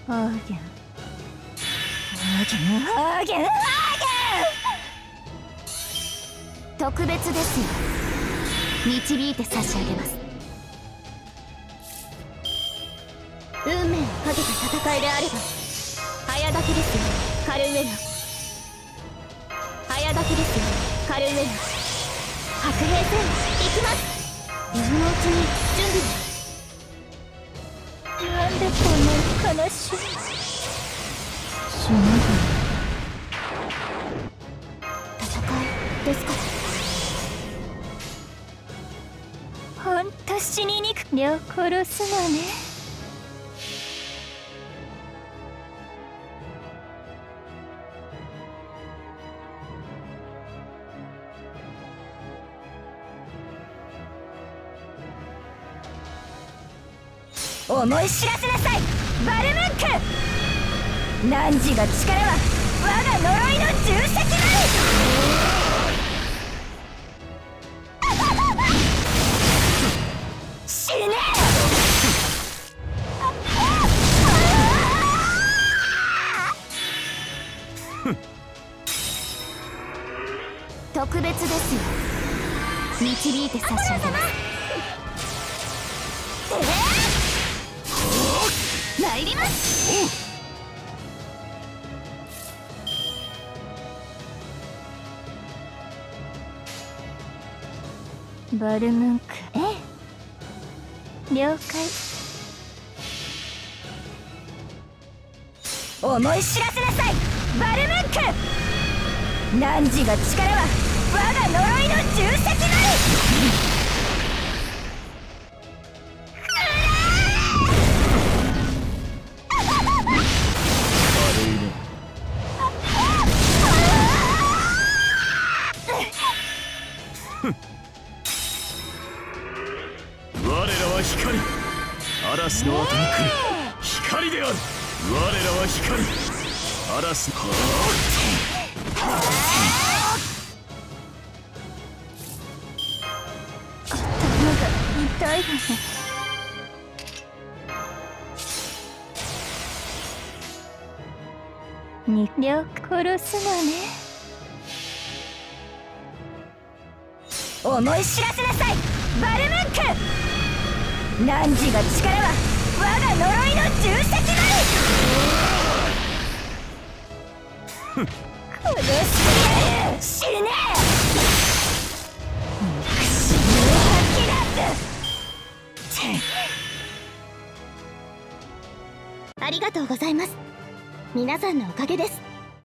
ハーゲンハーゲンハーゲンハーゲン。特別ですよ。導いて差し上げます。運命をかけた戦いであれば早炊きですよ、カルメナ。早炊きですよ、カルメナ。白兵戦行きます。今のうちに準備。なんでこんなに悲しい。死ぬ戦いですか。ほんと死ににくくを殺すのね。思い知らせなさい、バルムンク。汝が力は我が呪いの重責なり。死ね。特別ですよ。導いて差し上げます。参ります。バルムンク、了解。思い知らせなさい、バルムンク。汝が力は我が呪いの重責なり。 我らは光、嵐の後に来る光である。我らは光、嵐の頭が痛いわね。2両殺すのね。思い知らせなさい、バルムンク。汝が力は我が呪いの重責なり。殺してやる。死ね。死ぬ吐き出す。ありがとうございます。皆さんのおかげです。